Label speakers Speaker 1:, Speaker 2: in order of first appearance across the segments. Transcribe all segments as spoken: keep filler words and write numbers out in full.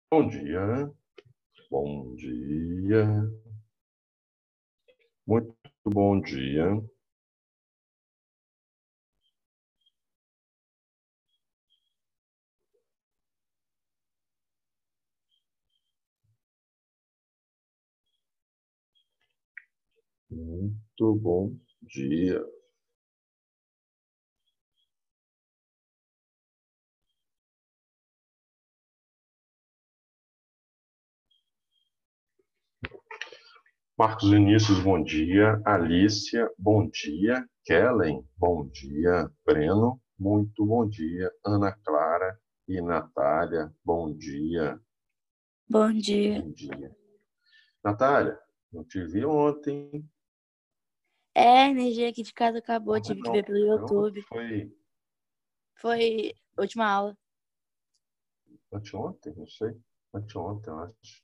Speaker 1: Bom dia, bom dia, muito bom dia. Muito bom dia. Marcos Vinícius, bom dia. Alícia, bom dia. Kellen, bom dia. Breno, muito bom dia. Ana Clara e Natália, bom dia.
Speaker 2: Bom dia.
Speaker 1: Bom dia. Natália, não te vi ontem.
Speaker 2: É, a energia aqui de casa acabou,
Speaker 1: Ontem
Speaker 2: tive que
Speaker 1: não.
Speaker 2: ver pelo
Speaker 1: Caramba,
Speaker 2: YouTube.
Speaker 1: foi
Speaker 2: Foi a última aula.
Speaker 1: anteontem? Não sei. Anteontem, eu acho.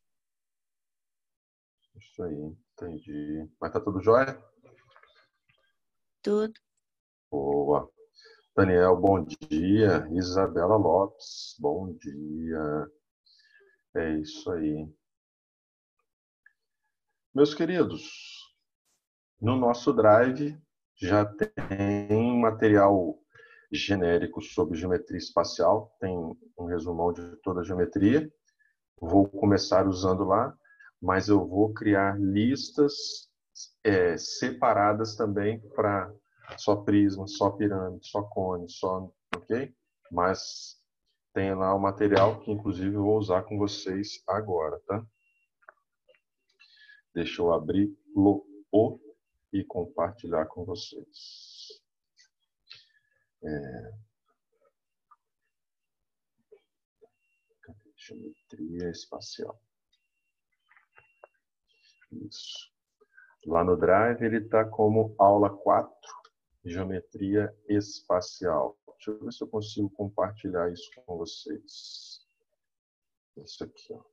Speaker 1: Isso aí, entendi. Mas tá tudo jóia?
Speaker 2: Tudo.
Speaker 1: Boa. Daniel, bom dia. Isabela Lopes, bom dia. É isso aí. Meus queridos, no nosso Drive já tem material genérico sobre geometria espacial, tem um resumão de toda a geometria. Vou começar usando lá, mas eu vou criar listas é, separadas também para só prisma, só pirâmide, só cone, só, ok? Mas tem lá o material que, inclusive, eu vou usar com vocês agora, tá? Deixa eu abrir o e compartilhar com vocês. É... Geometria espacial. Isso. Lá no Drive ele está como aula quatro, geometria espacial. Deixa eu ver se eu consigo compartilhar isso com vocês. Isso aqui, ó.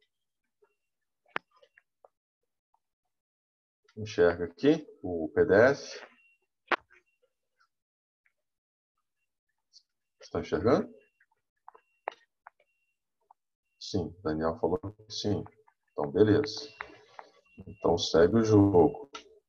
Speaker 1: Enxerga aqui o P D F. Está enxergando? Sim, Daniel falou que sim. Então, beleza. Então, segue o jogo.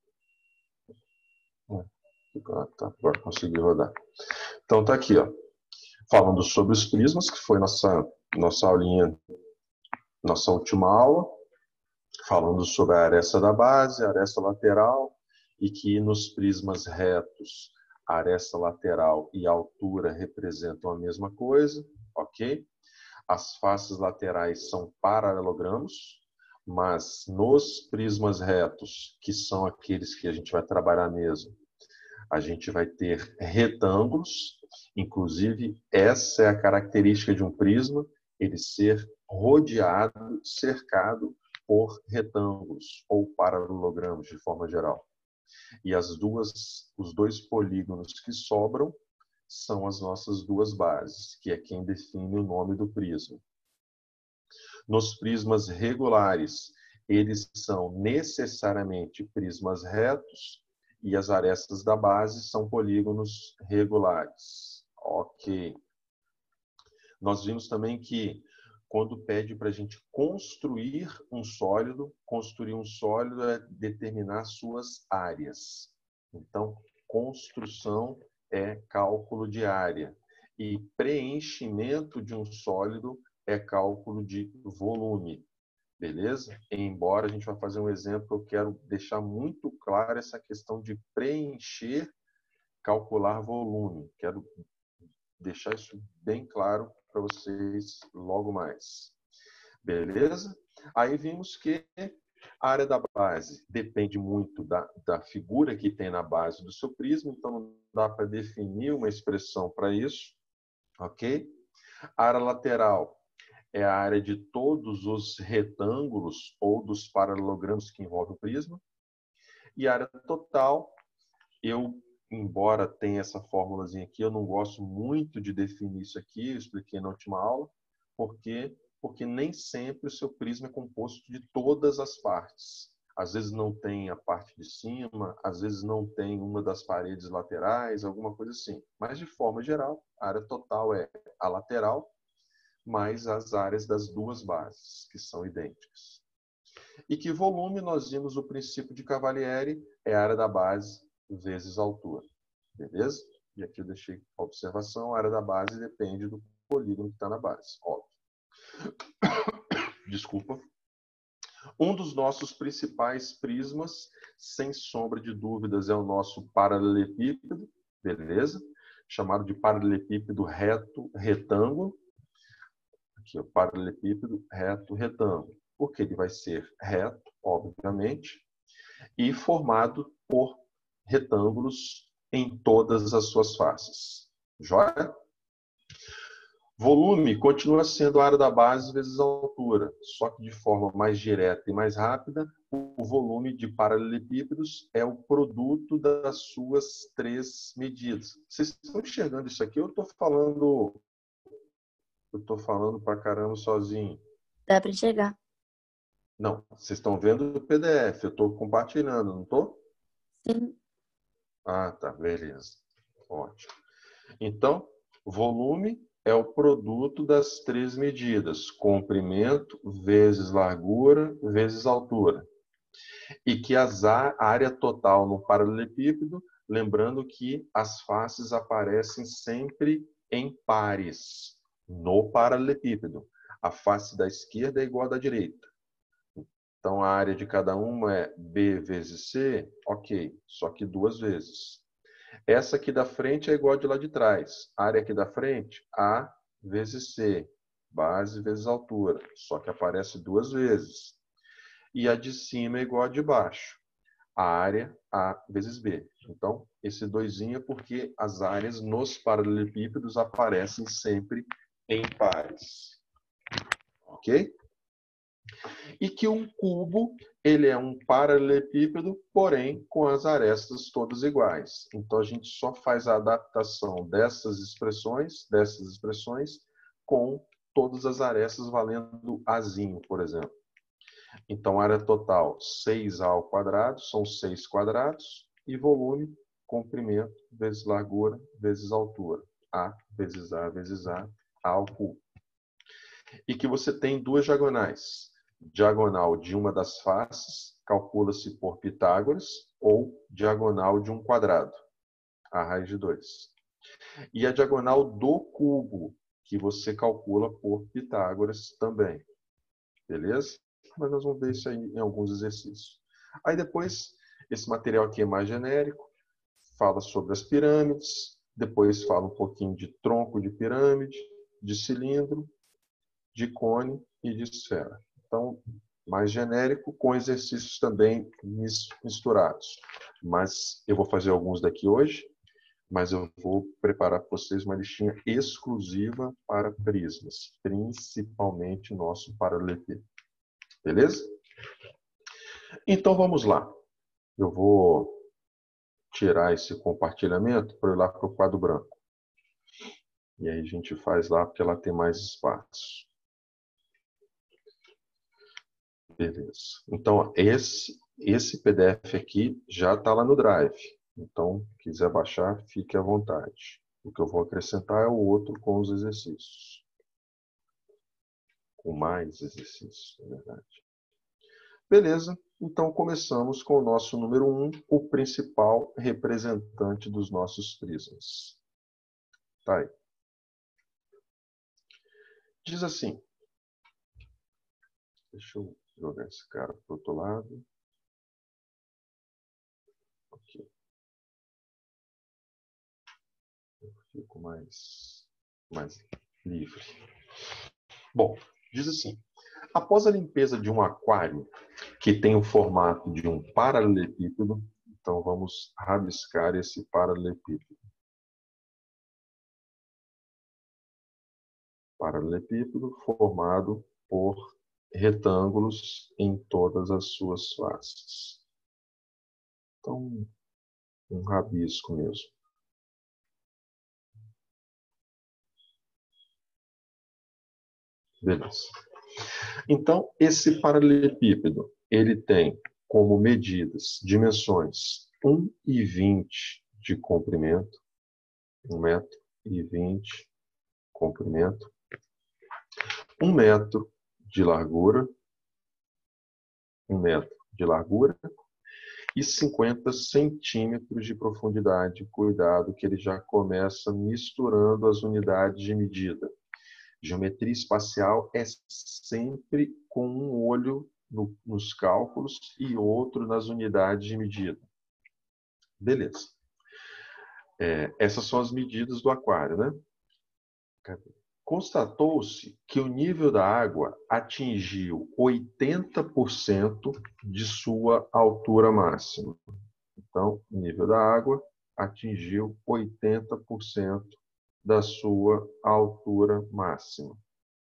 Speaker 1: Ah, tá. Agora consegui rodar. Então, tá aqui, ó. Falando sobre os prismas, que foi nossa, nossa aulinha, nossa última aula. Falando sobre a aresta da base, a aresta lateral, e que nos prismas retos, a aresta lateral e a altura representam a mesma coisa, ok? As faces laterais são paralelogramos, mas nos prismas retos, que são aqueles que a gente vai trabalhar mesmo, a gente vai ter retângulos, inclusive essa é a característica de um prisma, ele ser rodeado, cercado por retângulos ou paralelogramos de forma geral. E as duas, os dois polígonos que sobram são as nossas duas bases, que é quem define o nome do prisma. Nos prismas regulares, eles são necessariamente prismas retos e as arestas da base são polígonos regulares. Ok. Nós vimos também que quando pede para a gente construir um sólido, construir um sólido é determinar suas áreas. Então, construção é cálculo de área. E preenchimento de um sólido é cálculo de volume. Beleza? Embora a gente vai fazer um exemplo, eu quero deixar muito claro essa questão de preencher, calcular volume. Quero deixar isso bem claro para vocês logo mais. Beleza? Aí vimos que a área da base depende muito da, da figura que tem na base do seu prisma, então não dá para definir uma expressão para isso, ok? A área lateral é a área de todos os retângulos ou dos paralelogramos que envolvem o prisma. E a área total, eu, embora tenha essa fórmulazinha aqui, eu não gosto muito de definir isso aqui, eu expliquei na última aula, porque porque nem sempre o seu prisma é composto de todas as partes. Às vezes não tem a parte de cima, às vezes não tem uma das paredes laterais, alguma coisa assim. Mas, de forma geral, a área total é a lateral, mais as áreas das duas bases, que são idênticas. E que volume, nós vimos o princípio de Cavalieri, é a área da base vezes a altura. Beleza? E aqui eu deixei a observação, a área da base depende do polígono que está na base. Óbvio. Desculpa. Um dos nossos principais prismas, sem sombra de dúvidas, é o nosso paralelepípedo, beleza? Chamado de paralelepípedo reto retângulo. Aqui, o paralelepípedo reto retângulo. Porque ele vai ser reto, obviamente, e formado por retângulos em todas as suas faces. Joia? Volume continua sendo a área da base vezes a altura, só que de forma mais direta e mais rápida, o volume de paralelepípedos é o produto das suas três medidas. Vocês estão enxergando isso aqui? Eu estou falando, eu estou falando pra caramba sozinho.
Speaker 2: Dá para enxergar.
Speaker 1: Não, vocês estão vendo o P D F, eu estou compartilhando, não estou?
Speaker 2: Sim.
Speaker 1: Ah, tá, beleza. Ótimo. Então, volume é o produto das três medidas, comprimento vezes largura vezes altura. E que as a área total no paralelepípedo, lembrando que as faces aparecem sempre em pares no paralelepípedo. A face da esquerda é igual à da direita. Então, a área de cada uma é B vezes C, ok, só que duas vezes. Essa aqui da frente é igual a de lá de trás. A área aqui da frente, A vezes C, base vezes altura, só que aparece duas vezes. E a de cima é igual a de baixo. A área A vezes B. Então, esse doisinho é porque as áreas nos paralelepípedos aparecem sempre em pares. Ok? E que um cubo, ele é um paralelepípedo, porém com as arestas todas iguais. Então a gente só faz a adaptação dessas expressões, dessas expressões com todas as arestas valendo azinho, por exemplo. Então área total seis a ao quadrado, são seis quadrados, e volume, comprimento, vezes largura, vezes altura. A vezes A vezes A, A ao cubo. E que você tem duas diagonais. Diagonal de uma das faces, calcula-se por Pitágoras, ou diagonal de um quadrado, a raiz de dois. E a diagonal do cubo, que você calcula por Pitágoras também. Beleza? Mas nós vamos ver isso aí em alguns exercícios. Aí depois, esse material aqui é mais genérico, fala sobre as pirâmides, depois fala um pouquinho de tronco de pirâmide, de cilindro, de cone e de esfera. Então, mais genérico, com exercícios também misturados. Mas eu vou fazer alguns daqui hoje, mas eu vou preparar para vocês uma listinha exclusiva para prismas, principalmente nosso paralelepípedo. Beleza? Então, vamos lá. Eu vou tirar esse compartilhamento para ir lá para o quadro branco. E aí a gente faz lá, porque ela tem mais espaço. Beleza. Então, esse, esse P D F aqui já está lá no Drive. Então, quiser baixar, fique à vontade. O que eu vou acrescentar é o outro com os exercícios. Com mais exercícios, na verdade. Beleza. Então, começamos com o nosso número um, o principal representante dos nossos prismas. Tá aí. Diz assim. Deixa eu jogar esse cara para o outro lado. Ok. Eu fico mais, mais livre. Bom, diz assim. Após a limpeza de um aquário que tem o formato de um paralelepípedo, então vamos rabiscar esse paralelepípedo. Paralelepípedo formado por retângulos em todas as suas faces. Então, um rabisco mesmo. Beleza. Então, esse paralelepípedo, ele tem como medidas, dimensões, um e vinte de comprimento, um metro e vinte de comprimento, Um metro de largura, um metro de largura e cinquenta centímetros de profundidade. Cuidado que ele já começa misturando as unidades de medida. Geometria espacial é sempre com um olho no, nos cálculos e outro nas unidades de medida. Beleza. É, essas são as medidas do aquário, né? Constatou-se que o nível da água atingiu oitenta por cento de sua altura máxima. Então, o nível da água atingiu oitenta por cento da sua altura máxima.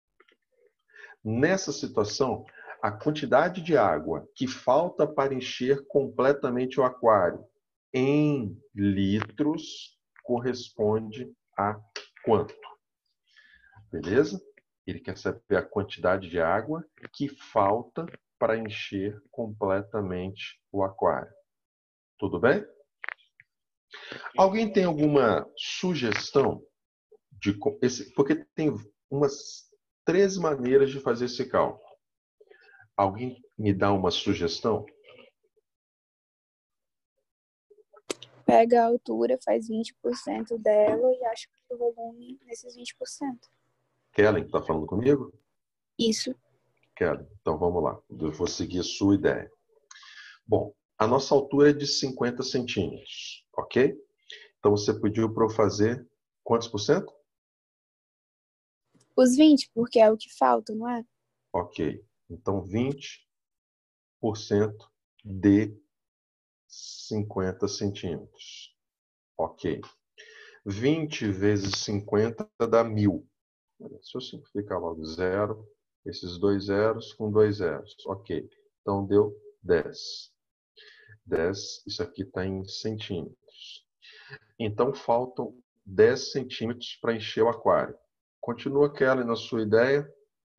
Speaker 1: Nessa situação, a quantidade de água que falta para encher completamente o aquário em litros corresponde a quanto? Beleza? Ele quer saber a quantidade de água que falta para encher completamente o aquário. Tudo bem? Alguém tem alguma sugestão de esse, porque tem umas três maneiras de fazer esse cálculo. Alguém me dá uma sugestão?
Speaker 3: Pega a altura, faz vinte por cento dela e acha que o volume nesses vinte por cento.
Speaker 1: Kellen, está falando comigo?
Speaker 3: Isso.
Speaker 1: Kellen, então vamos lá. Eu vou seguir a sua ideia. Bom, a nossa altura é de cinquenta centímetros, ok? Então você pediu para eu fazer quantos por cento?
Speaker 3: Os vinte, porque é o que falta, não é?
Speaker 1: Ok. Então vinte por cento de cinquenta centímetros. Ok. vinte vezes cinquenta dá mil. Se eu simplificar logo zero, esses dois zeros com dois zeros. Ok. Então deu dez. dez, isso aqui está em centímetros. Então faltam dez centímetros para encher o aquário. Continua, Kelly, na sua ideia?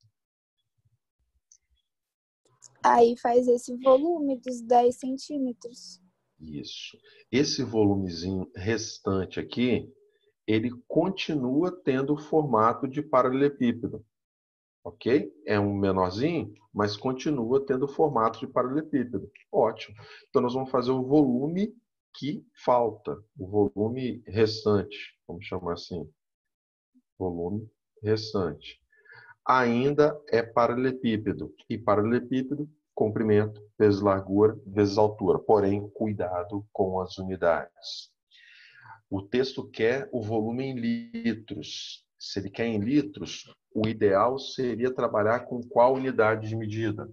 Speaker 3: Aí faz esse volume dos dez centímetros.
Speaker 1: Isso. Esse volumezinho restante aqui, ele continua tendo o formato de paralelepípedo. Ok? É um menorzinho, mas continua tendo o formato de paralelepípedo. Ótimo. Então nós vamos fazer o volume que falta, o volume restante, vamos chamar assim. Volume restante. Ainda é paralelepípedo. E paralelepípedo, comprimento vezes largura vezes altura. Porém, cuidado com as unidades. O texto quer o volume em litros. Se ele quer em litros, o ideal seria trabalhar com qual unidade de medida?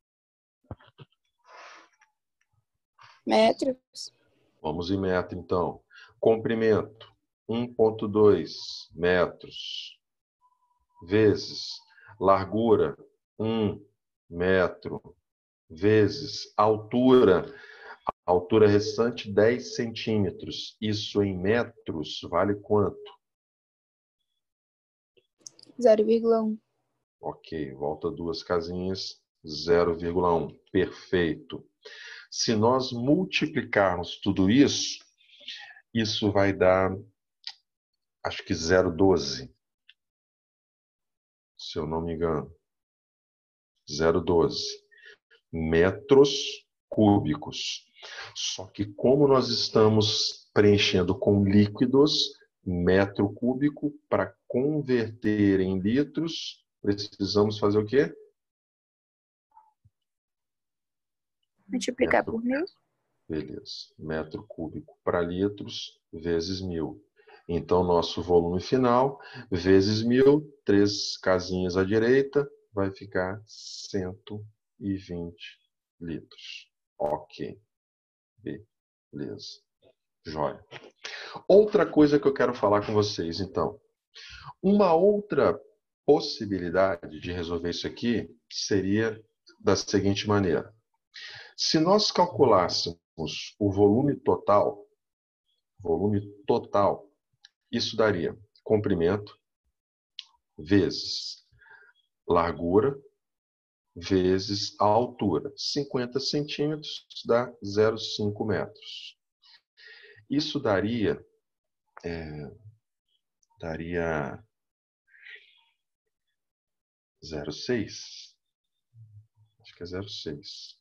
Speaker 3: Metros.
Speaker 1: Vamos em metro, então. Comprimento, um vírgula dois metros. Vezes largura, um metro. Vezes altura, altura restante, dez centímetros. Isso em metros vale quanto?
Speaker 3: zero vírgula um.
Speaker 1: Ok, volta duas casinhas, zero vírgula um. Perfeito. Se nós multiplicarmos tudo isso, isso vai dar, acho que zero vírgula doze. Se eu não me engano. zero vírgula doze. Metros cúbicos. Só que como nós estamos preenchendo com líquidos, metro cúbico, para converter em litros, precisamos fazer o quê?
Speaker 3: Multiplicar
Speaker 1: Metro,
Speaker 3: por mil.
Speaker 1: beleza. Metro cúbico para litros vezes mil. Então, nosso volume final, vezes mil, três casinhas à direita, vai ficar cento e vinte litros. Ok. Beleza. Jóia. Outra coisa que eu quero falar com vocês, então. Uma outra possibilidade de resolver isso aqui seria da seguinte maneira. Se nós calculássemos o volume total, volume total, isso daria comprimento vezes largura vezes a altura. cinquenta centímetros dá zero vírgula cinco metros. Isso daria, é, daria zero vírgula seis. Acho que é zero vírgula seis.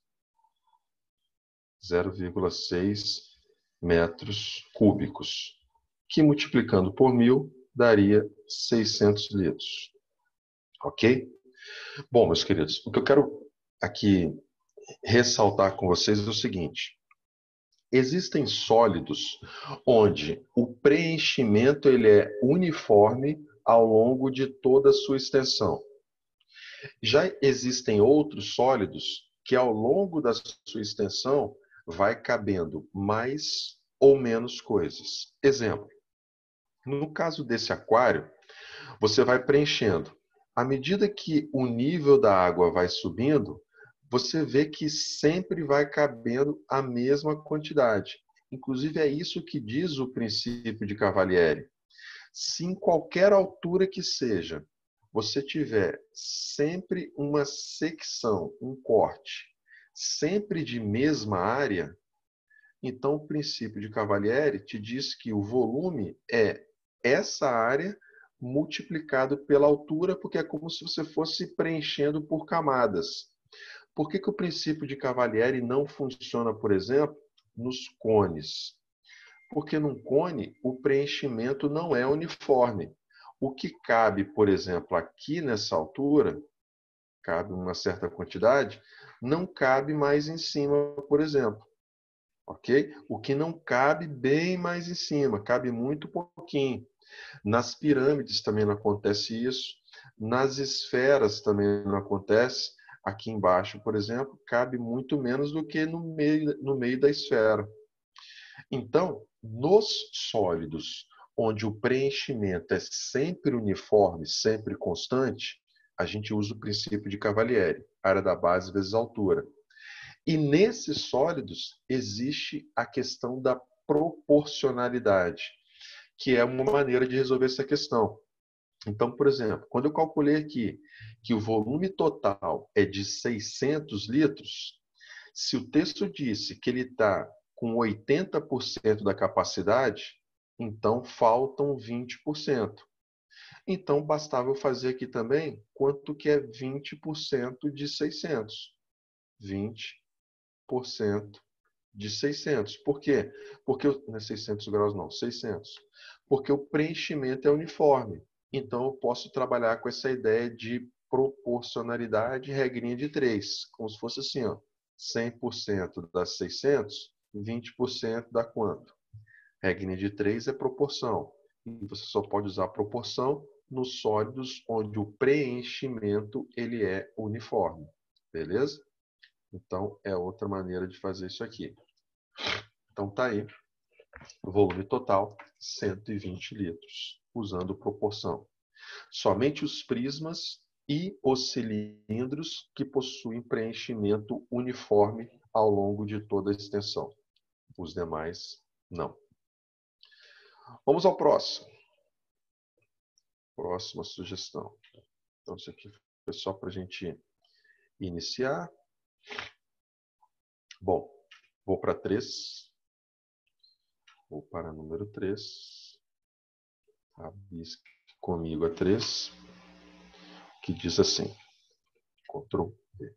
Speaker 1: zero vírgula seis metros cúbicos, que multiplicando por mil daria seiscentos litros. Ok? Bom, meus queridos, o que eu quero aqui ressaltar com vocês é o seguinte. Existem sólidos onde o preenchimento ele é uniforme ao longo de toda a sua extensão. Já existem outros sólidos que ao longo da sua extensão vai cabendo mais ou menos coisas. Exemplo, no caso desse aquário, você vai preenchendo. À medida que o nível da água vai subindo, você vê que sempre vai cabendo a mesma quantidade. Inclusive, é isso que diz o princípio de Cavalieri. Se em qualquer altura que seja, você tiver sempre uma secção, um corte, sempre de mesma área, então o princípio de Cavalieri te diz que o volume é essa área multiplicado pela altura, porque é como se você fosse preenchendo por camadas. Por que que o princípio de Cavalieri não funciona, por exemplo, nos cones? Porque num cone o preenchimento não é uniforme. O que cabe, por exemplo, aqui nessa altura, cabe uma certa quantidade, não cabe mais em cima, por exemplo. Ok? O que não cabe bem mais em cima, cabe muito pouquinho. Nas pirâmides também não acontece isso. Nas esferas também não acontece. Aqui embaixo, por exemplo, cabe muito menos do que no meio, no meio da esfera. Então, nos sólidos, onde o preenchimento é sempre uniforme, sempre constante, a gente usa o princípio de Cavalieri, área da base vezes altura. E nesses sólidos existe a questão da proporcionalidade, que é uma maneira de resolver essa questão. Então, por exemplo, quando eu calculei aqui que o volume total é de seiscentos litros, se o texto disse que ele está com oitenta por cento da capacidade, então faltam vinte por cento. Então, bastava eu fazer aqui também quanto que é vinte por cento de seiscentos. vinte por cento de seiscentos. Por quê? Porque não é seiscentos graus, não, seiscentos. Porque o preenchimento é uniforme. Então, eu posso trabalhar com essa ideia de proporcionalidade, regrinha de três, como se fosse assim, ó, cem por cento dá seiscentos, vinte por cento dá quanto? Regrinha de três é proporção. E você só pode usar proporção nos sólidos onde o preenchimento ele é uniforme. Beleza? Então, é outra maneira de fazer isso aqui. Então, tá aí. O volume total, cento e vinte litros, usando proporção. Somente os prismas e os cilindros que possuem preenchimento uniforme ao longo de toda a extensão. Os demais, não. Vamos ao próximo. Próxima sugestão. Então, isso aqui foi só para a gente iniciar. Bom, vou para três. Vou para número três. Rabisque comigo a três. Que diz assim. Ctrl V.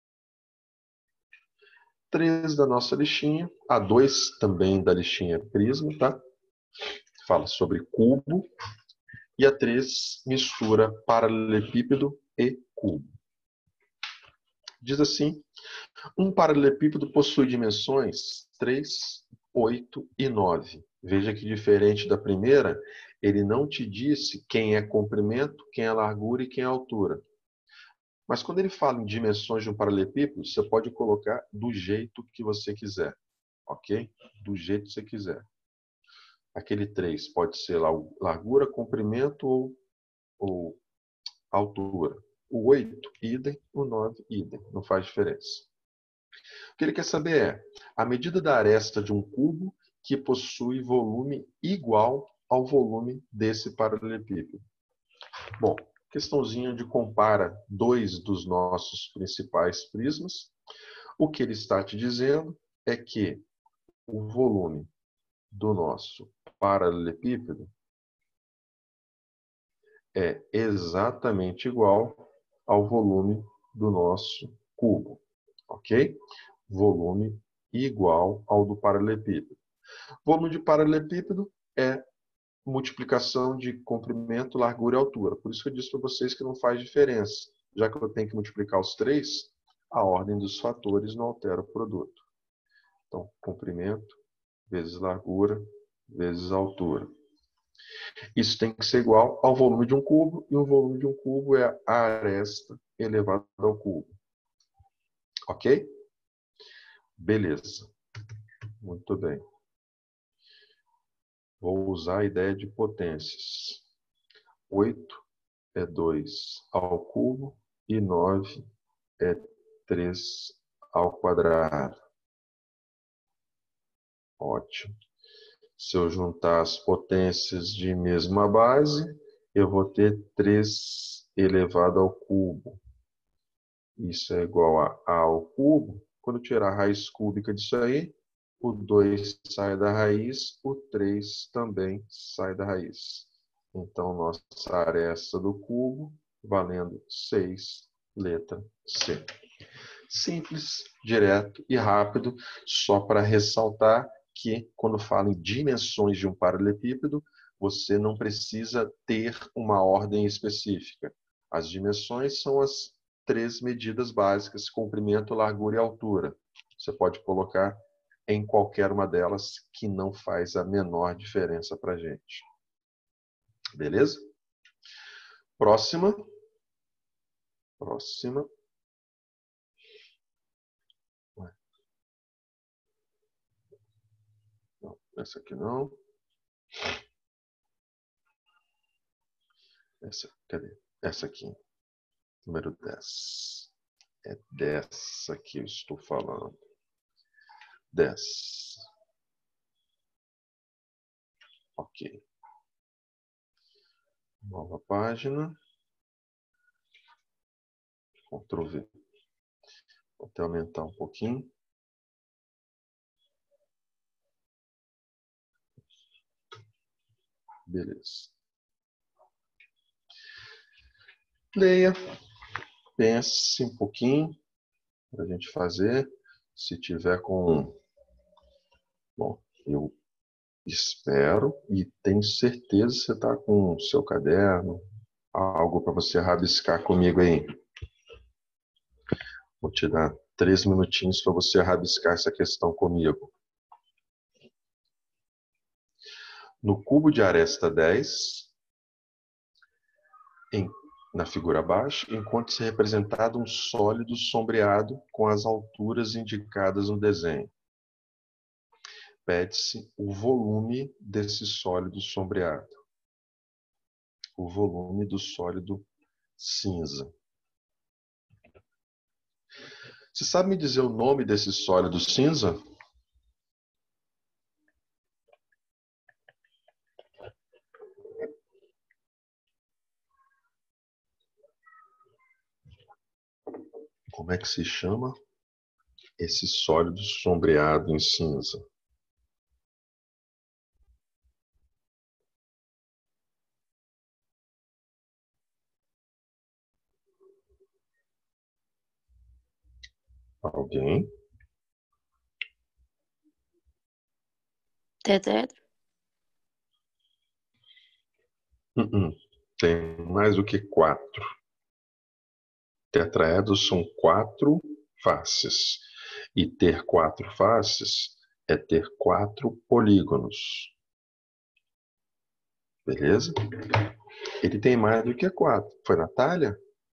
Speaker 1: três da nossa listinha. A dois também da listinha prisma, tá? Fala sobre cubo. E a três mistura paralelepípedo e cubo. Diz assim, um paralelepípedo possui dimensões três, oito e nove. Veja que diferente da primeira, ele não te disse quem é comprimento, quem é largura e quem é altura. Mas quando ele fala em dimensões de um paralelepípedo, você pode colocar do jeito que você quiser. Ok? Do jeito que você quiser. Aquele três pode ser largura, comprimento ou, ou altura. O oito, idem. O nove, idem. Não faz diferença. O que ele quer saber é a medida da aresta de um cubo que possui volume igual ao volume desse paralelepípedo. Bom, questãozinha de compara dois dos nossos principais prismas. O que ele está te dizendo é que o volume do nosso paralelepípedo é exatamente igual ao volume do nosso cubo, ok? Volume igual ao do paralelepípedo. Volume de paralelepípedo é multiplicação de comprimento, largura e altura. Por isso que eu disse para vocês que não faz diferença. Já que eu tenho que multiplicar os três, a ordem dos fatores não altera o produto. Então, comprimento vezes largura vezes altura. Isso tem que ser igual ao volume de um cubo, e o volume de um cubo é a aresta elevada ao cubo. Ok? Beleza. Muito bem. Vou usar a ideia de potências. oito é dois ao cubo e nove é três ao quadrado. Ótimo. Se eu juntar as potências de mesma base, eu vou ter três elevado ao cubo. Isso é igual a A ao cubo. Quando eu tirar a raiz cúbica disso aí, o dois sai da raiz, o três também sai da raiz. Então, nossa aresta do cubo valendo seis, letra C. Simples, direto e rápido, só para ressaltar que, quando fala em dimensões de um paralelepípedo, você não precisa ter uma ordem específica. As dimensões são as três medidas básicas: comprimento, largura e altura. Você pode colocar em qualquer uma delas, que não faz a menor diferença para a gente. Beleza? Próxima. Próxima. Não, essa aqui não. Essa, cadê? Essa aqui. Número dez. É dessa que eu estou falando. dez. Ok. Nova página. Ctrl V. Vou até aumentar um pouquinho. Beleza. Leia. Pense um pouquinho para a gente fazer. Se tiver com... Bom, eu espero e tenho certeza que você está com o seu caderno, algo para você rabiscar comigo aí. Vou te dar três minutinhos para você rabiscar essa questão comigo. No cubo de aresta dez, em, na figura abaixo, encontra-se representado um sólido sombreado com as alturas indicadas no desenho. Pede-se o volume desse sólido sombreado. O volume do sólido cinza. Você sabe me dizer o nome desse sólido cinza? Como é que se chama esse sólido sombreado em cinza? Alguém?
Speaker 2: Tetraedro.
Speaker 1: Uh-uh. Tem mais do que quatro. Tetraedros são quatro faces. E ter quatro faces é ter quatro polígonos. Beleza? Ele tem mais do que quatro. Foi, Natália?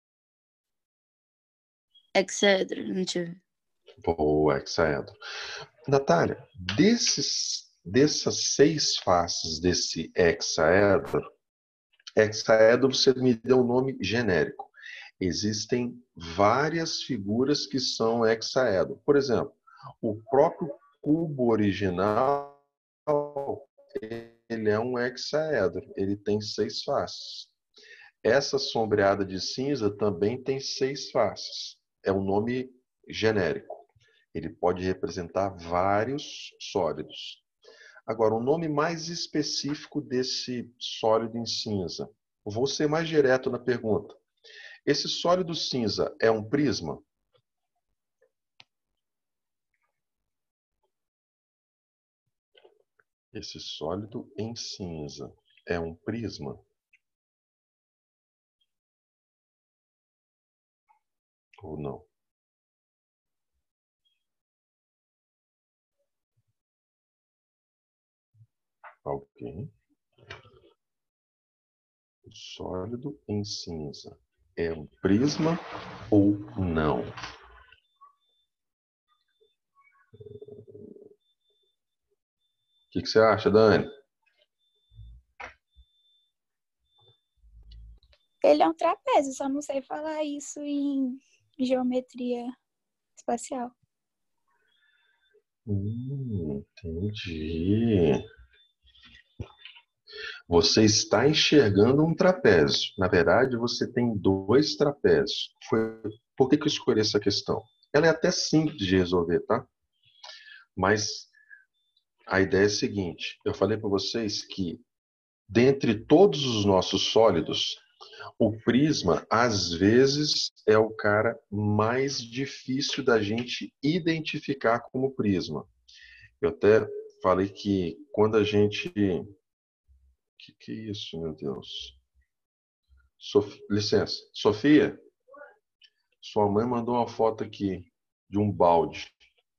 Speaker 2: Hexaedro, não tive.
Speaker 1: Boa, hexaedro. Natália, desses, dessas seis faces desse hexaedro, hexaedro você me deu um nome genérico. Existem várias figuras que são hexaedro. Por exemplo, o próprio cubo original, ele é um hexaedro. Ele tem seis faces. Essa sombreada de cinza também tem seis faces. É um nome genérico. Ele pode representar vários sólidos. Agora, o nome mais específico desse sólido em cinza. Vou ser mais direto na pergunta. Esse sólido cinza é um prisma? Esse sólido em cinza é um prisma? Ou não? Ok. O sólido em cinza é um prisma ou não? O que, que você acha, Dani?
Speaker 3: Ele é um trapézio, só não sei falar isso em geometria espacial.
Speaker 1: Hum, entendi. Você está enxergando um trapézio. Na verdade, você tem dois trapézios. Foi... Por que que eu escolhi essa questão? Ela é até simples de resolver, tá? Mas a ideia é a seguinte. Eu falei para vocês que, dentre todos os nossos sólidos, o prisma, às vezes, é o cara mais difícil da gente identificar como prisma. Eu até falei que quando a gente... Que que é isso, meu Deus? Sof... Licença. Sofia, sua mãe mandou uma foto aqui de um balde.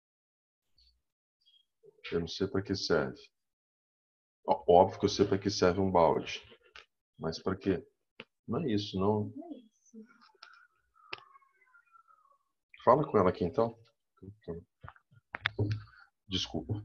Speaker 1: Eu não sei para que serve. Óbvio que eu sei para que serve um balde. Mas para quê? Não é isso, não. Fala com ela aqui, então. Desculpa.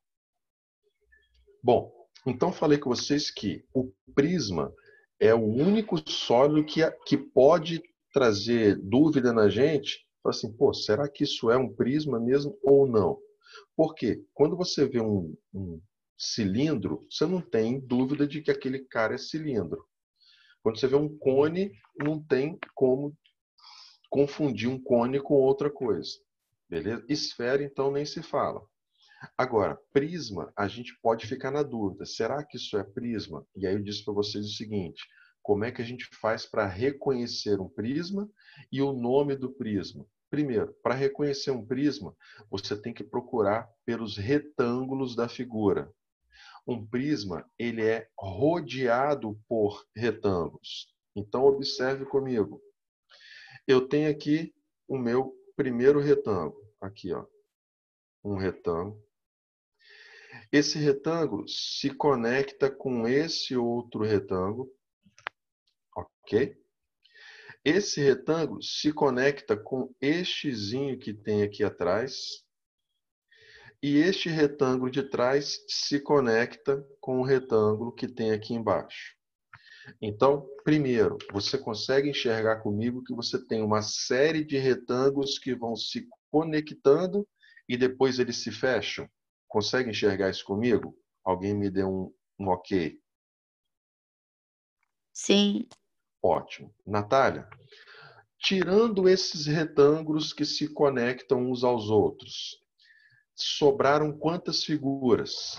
Speaker 1: Bom, então falei com vocês que o prisma é o único sólido que, que pode trazer dúvida na gente. Fala assim, pô, será que isso é um prisma mesmo ou não? Porque quando você vê um, um cilindro, você não tem dúvida de que aquele cara é cilindro. Quando você vê um cone, não tem como confundir um cone com outra coisa. Beleza? Esfera, então, nem se fala. Agora, prisma, a gente pode ficar na dúvida. Será que isso é prisma? E aí eu disse para vocês o seguinte. Como é que a gente faz para reconhecer um prisma e o nome do prisma? Primeiro, para reconhecer um prisma, você tem que procurar pelos retângulos da figura. Um prisma, ele é rodeado por retângulos. Então, observe comigo. Eu tenho aqui o meu primeiro retângulo. Aqui, ó. Um retângulo. Esse retângulo se conecta com esse outro retângulo, ok? Esse retângulo se conecta com estezinho que tem aqui atrás, e este retângulo de trás se conecta com o retângulo que tem aqui embaixo. Então, primeiro, você consegue enxergar comigo que você tem uma série de retângulos que vão se conectando e depois eles se fecham? Consegue enxergar isso comigo? Alguém me dê um, um ok.
Speaker 2: Sim.
Speaker 1: Ótimo. Natália, tirando esses retângulos que se conectam uns aos outros, sobraram quantas figuras?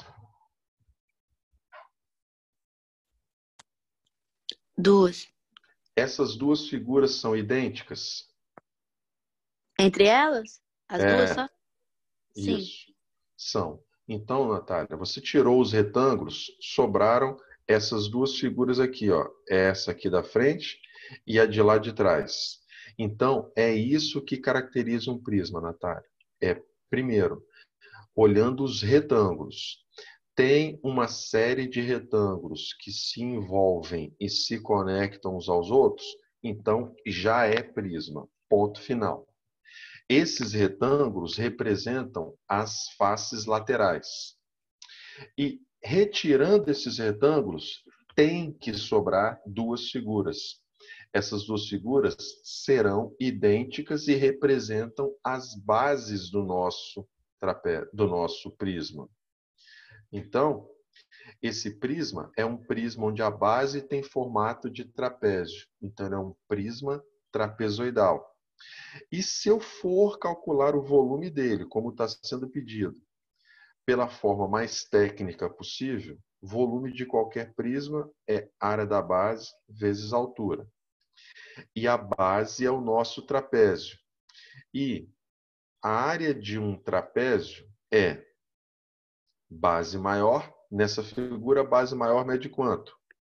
Speaker 2: Duas.
Speaker 1: Essas duas figuras são idênticas?
Speaker 2: Entre elas? As duas
Speaker 1: É,
Speaker 2: só? Sim.
Speaker 1: isso. São. Então, Natália, você tirou os retângulos, sobraram essas duas figuras aqui, ó. Essa aqui da frente e a de lá de trás. Então, é isso que caracteriza um prisma, Natália. É, primeiro, olhando os retângulos. Tem uma série de retângulos que se envolvem e se conectam uns aos outros, então já é prisma. Ponto final. Esses retângulos representam as faces laterais. E retirando esses retângulos, tem que sobrar duas figuras. Essas duas figuras serão idênticas e representam as bases do nosso trapé, do nosso prisma. Então, esse prisma é um prisma onde a base tem formato de trapézio. Então, é um prisma trapezoidal. E se eu for calcular o volume dele, como está sendo pedido, pela forma mais técnica possível, volume de qualquer prisma é área da base vezes altura. e a base é o nosso trapézio. E a área de um trapézio é base maior. Nessa figura, a base maior mede quanto?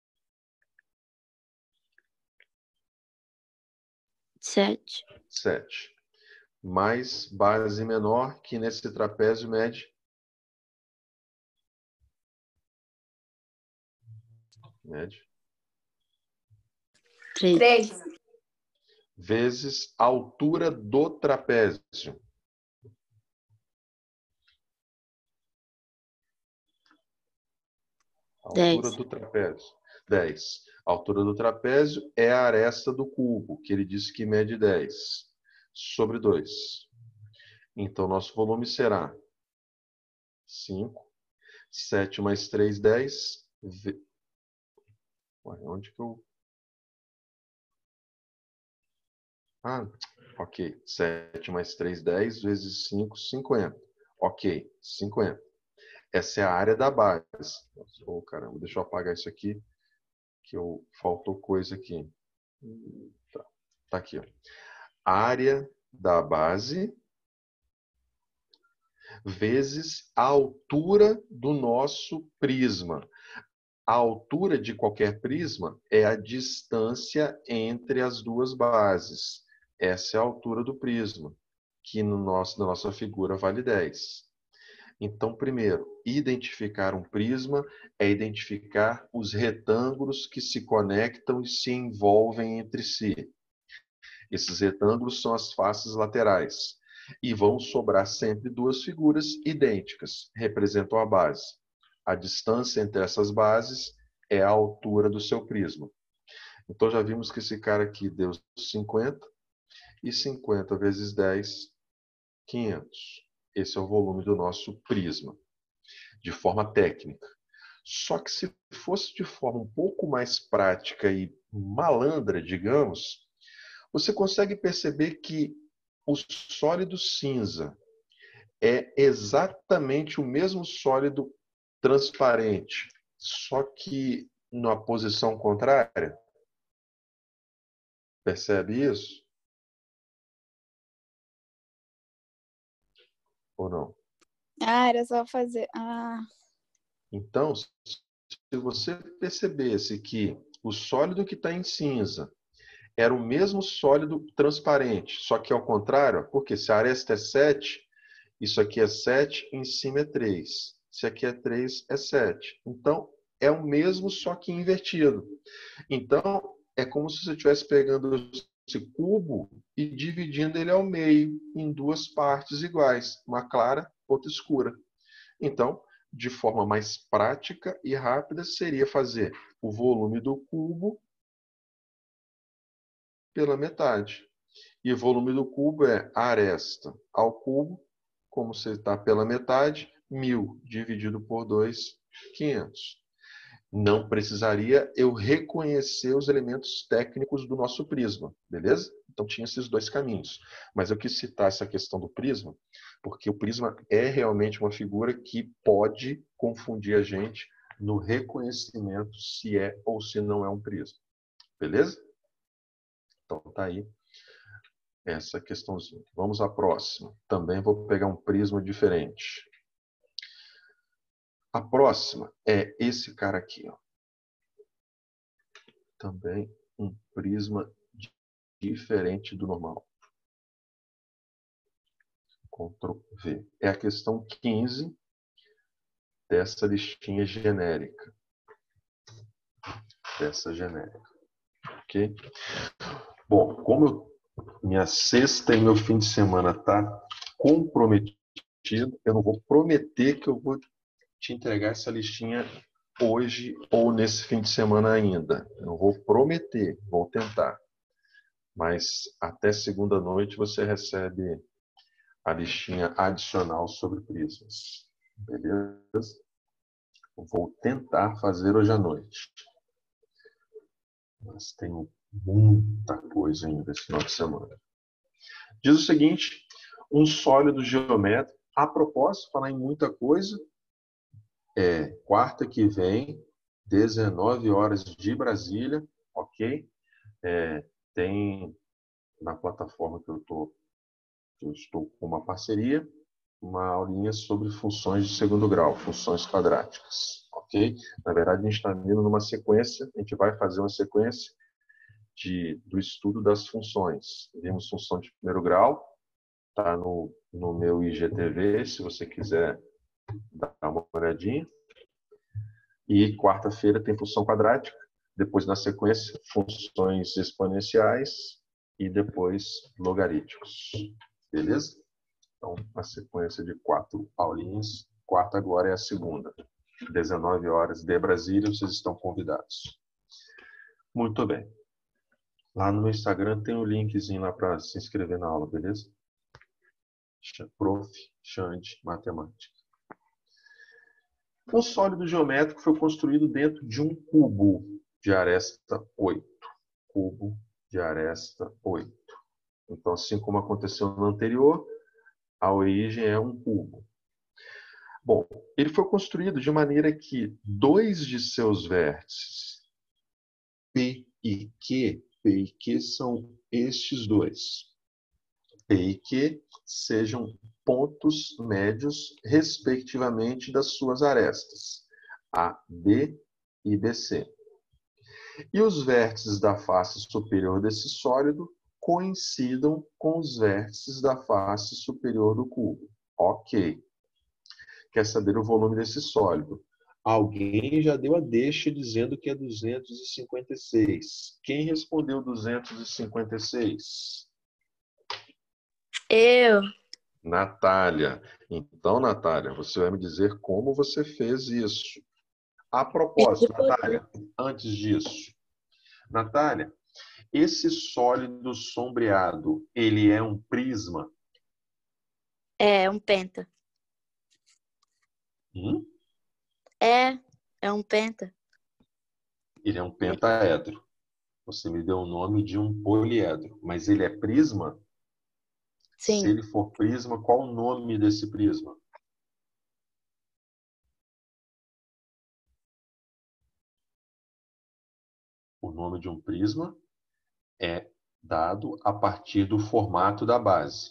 Speaker 2: Sete.
Speaker 1: Sete. Mais base menor, que nesse trapézio mede? Mede.
Speaker 2: Três.
Speaker 3: Três.
Speaker 1: Vezes a altura do trapézio. A altura
Speaker 2: Dez.
Speaker 1: do trapézio. dez. A altura do trapézio é a aresta do cubo, que ele disse que mede dez. Sobre dois. Então, nosso volume será cinco. sete mais três, dez. Ve... Ué, onde que eu... Ah, ok. sete mais três, dez. Vezes cinco, cinquenta. Ok, cinquenta. Essa é a área da base. Oh, caramba, deixa eu apagar isso aqui, que eu... faltou coisa aqui. Tá, tá aqui, ó. Área da base vezes a altura do nosso prisma. A altura de qualquer prisma é a distância entre as duas bases. Essa é a altura do prisma, que no nosso, na nossa figura vale dez. Então, primeiro, identificar um prisma é identificar os retângulos que se conectam e se envolvem entre si. Esses retângulos são as faces laterais. E vão sobrar sempre duas figuras idênticas, representam a base. A distância entre essas bases é a altura do seu prisma. Então, já vimos que esse cara aqui deu cinquenta, e cinquenta vezes dez, quinhentos. Esse é o volume do nosso prisma, de forma técnica. Só que se fosse de forma um pouco mais prática e malandra, digamos, você consegue perceber que o sólido cinza é exatamente o mesmo sólido transparente, só que na posição contrária. Percebe isso? Ou não?
Speaker 3: Ah, era só fazer. Ah,
Speaker 1: Então, se você percebesse que o sólido que está em cinza era o mesmo sólido transparente, só que ao contrário, porque se a aresta é sete, isso aqui é sete, em cima é três. Se aqui é três, é sete. Então, é o mesmo, só que invertido. Então, é como se você estivesse pegando esse cubo e dividindo ele ao meio, em duas partes iguais, uma clara, outra escura. Então, de forma mais prática e rápida, seria fazer o volume do cubo pela metade. E o volume do cubo é a aresta ao cubo, como você está pela metade, mil dividido por dois, quinhentos. Não precisaria eu reconhecer os elementos técnicos do nosso prisma, beleza? Então tinha esses dois caminhos. Mas eu quis citar essa questão do prisma, porque o prisma é realmente uma figura que pode confundir a gente no reconhecimento se é ou se não é um prisma. Beleza? Então tá aí essa questãozinha. Vamos à próxima. Também vou pegar um prisma diferente. A próxima é esse cara aqui, ó. Também um prisma diferente do normal. Ctrl V. É a questão quinze dessa listinha genérica. Dessa genérica. Ok? Bom, como eu, minha sexta e meu fim de semana tá comprometido, eu não vou prometer que eu vou te entregar essa listinha hoje ou nesse fim de semana ainda. Eu não vou prometer, vou tentar. Mas até segunda noite você recebe a listinha adicional sobre prismas. Beleza? Vou tentar fazer hoje à noite. Mas tenho muita coisa ainda esse final de semana. Diz o seguinte, um sólido geométrico. A propósito, falar em muita coisa, é quarta que vem, dezenove horas de Brasília, ok? É, tem na plataforma que eu, tô, que eu estou com uma parceria, uma aulinha sobre funções de segundo grau, funções quadráticas, ok? Na verdade, a gente está indo numa sequência, a gente vai fazer uma sequência de, do estudo das funções. Vimos função de primeiro grau, está no, no meu I G T V, se você quiser dar uma olhadinha. E quarta-feira tem função quadrática, depois na sequência, funções exponenciais e depois logaritmos. Beleza? Então, a sequência de quatro aulinhas. Quarta agora é a segunda. dezenove horas de Brasília, vocês estão convidados. Muito bem. Lá no meu Instagram tem o um linkzinho lá para se inscrever na aula, beleza? Prof. Xande Matemática. Um sólido geométrico foi construído dentro de um cubo de aresta oito. Cubo de aresta oito. Então, assim como aconteceu no anterior, a origem é um cubo. Bom, ele foi construído de maneira que dois de seus vértices, P e Q, P e Q são estes dois, P e Q sejam pontos médios, respectivamente, das suas arestas, A, B e B C. E os vértices da face superior desse sólido coincidam com os vértices da face superior do cubo. Ok. Quer saber o volume desse sólido? Alguém já deu a deixa dizendo que é duzentos e cinquenta e seis. Quem respondeu duzentos e cinquenta e seis?
Speaker 2: Eu.
Speaker 1: Natália. Então, Natália, você vai me dizer como você fez isso. A propósito, Natália, antes disso. Natália, esse sólido sombreado, ele é um prisma?
Speaker 2: É um penta.
Speaker 1: Hum?
Speaker 2: É, é um penta.
Speaker 1: Ele é um pentaedro. Você me deu o nome de um poliedro. Mas ele é prisma?
Speaker 2: Sim.
Speaker 1: Se ele for prisma, qual o nome desse prisma? O nome de um prisma é dado a partir do formato da base.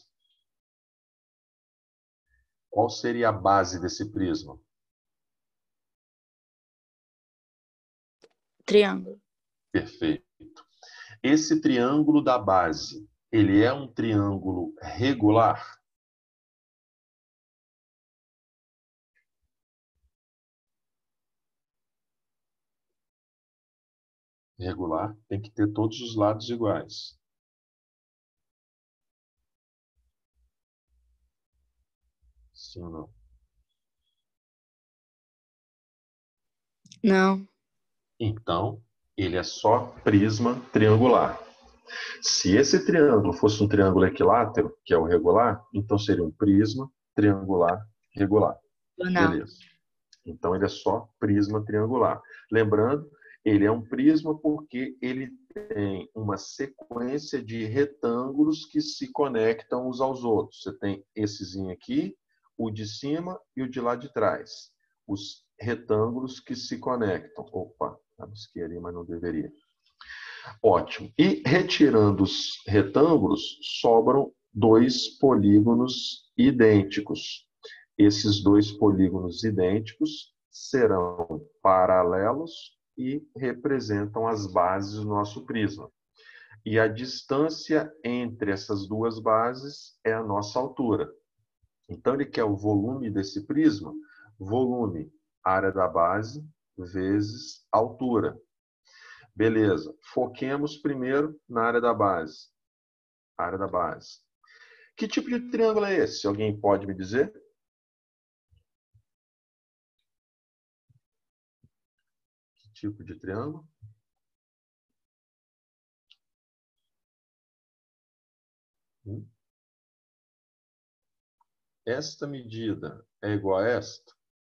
Speaker 1: Qual seria a base desse prisma?
Speaker 2: Triângulo.
Speaker 1: Perfeito. Esse triângulo da base, ele é um triângulo regular? Regular tem que ter todos os lados iguais. Sim ou não?
Speaker 2: Não.
Speaker 1: Então, ele é só prisma triangular. Se esse triângulo fosse um triângulo equilátero, que é o regular, então seria um prisma triangular regular.
Speaker 2: Não.
Speaker 1: Beleza. Então, ele é só prisma triangular. Lembrando, ele é um prisma porque ele tem uma sequência de retângulos que se conectam uns aos outros. Você tem essezinho aqui, o de cima e o de lá de trás. Os retângulos que se conectam. Opa, rabisquei ali, mas não deveria. Ótimo. E retirando os retângulos, sobram dois polígonos idênticos. Esses dois polígonos idênticos serão paralelos e representam as bases do nosso prisma. E a distância entre essas duas bases é a nossa altura. Então, ele quer o volume desse prisma, volume, área da base, vezes altura. Beleza. Foquemos primeiro na área da base. Área da base. Que tipo de triângulo é esse? Alguém pode me dizer? Que tipo de triângulo? Hum? Esta medida é igual a esta?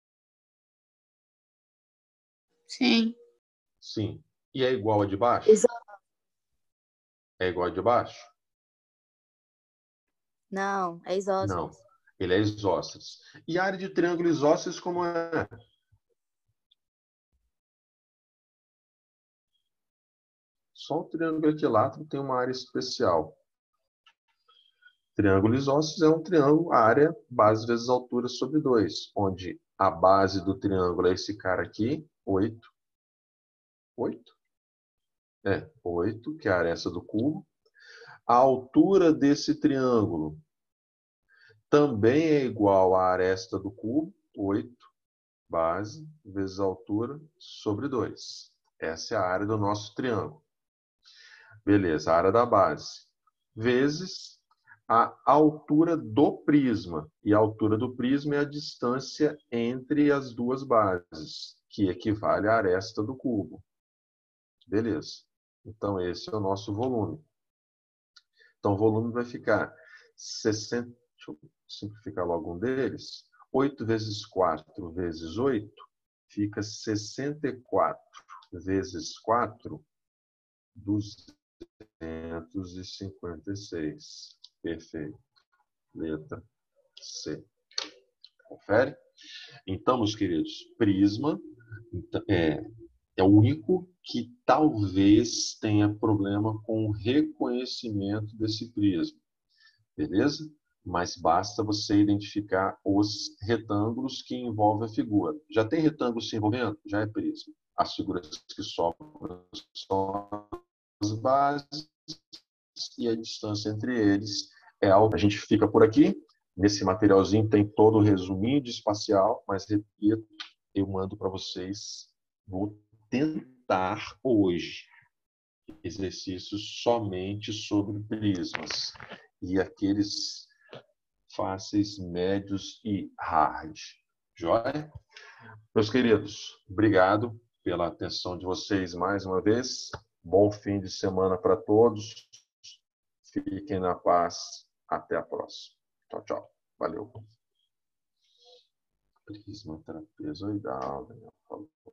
Speaker 2: Sim.
Speaker 1: Sim. E é igual a de baixo?
Speaker 2: Exato.
Speaker 1: É igual a de baixo?
Speaker 2: Não, é isósceles.
Speaker 1: Não. Ele é isósceles. E a área de triângulo isósceles como é? Só o triângulo equilátero tem uma área especial. Triângulo isósceles é um triângulo, a área base vezes altura sobre dois, onde a base do triângulo é esse cara aqui, oito. oito? É, oito, que é a aresta do cubo. A altura desse triângulo também é igual à aresta do cubo, oito, base, vezes altura, sobre dois. Essa é a área do nosso triângulo. Beleza, a área da base. Vezes a altura do prisma. E a altura do prisma é a distância entre as duas bases, que equivale à aresta do cubo. Beleza. Então, esse é o nosso volume. Então, o volume vai ficar sessenta... Deixa eu simplificar logo um deles. oito vezes quatro vezes oito fica sessenta e quatro vezes quatro, duzentos e cinquenta e seis. Perfeito. Letra C. Confere? Então, meus queridos, prisma é, é o único que talvez tenha problema com o reconhecimento desse prisma. Beleza? Mas basta você identificar os retângulos que envolvem a figura. Já tem retângulo se envolvendo? Já é prisma. As figuras que sobram são as bases e a distância entre eles é alta. A gente fica por aqui. Nesse materialzinho tem todo o resuminho de espacial, mas repito, eu mando para vocês. Vou tentar hoje exercícios somente sobre prismas e aqueles fáceis, médios e hard. Joia? Meus queridos, obrigado pela atenção de vocês mais uma vez. Bom fim de semana para todos. Fiquem na paz. Até a próxima. Tchau, tchau. Valeu. Prisma trapezoidal.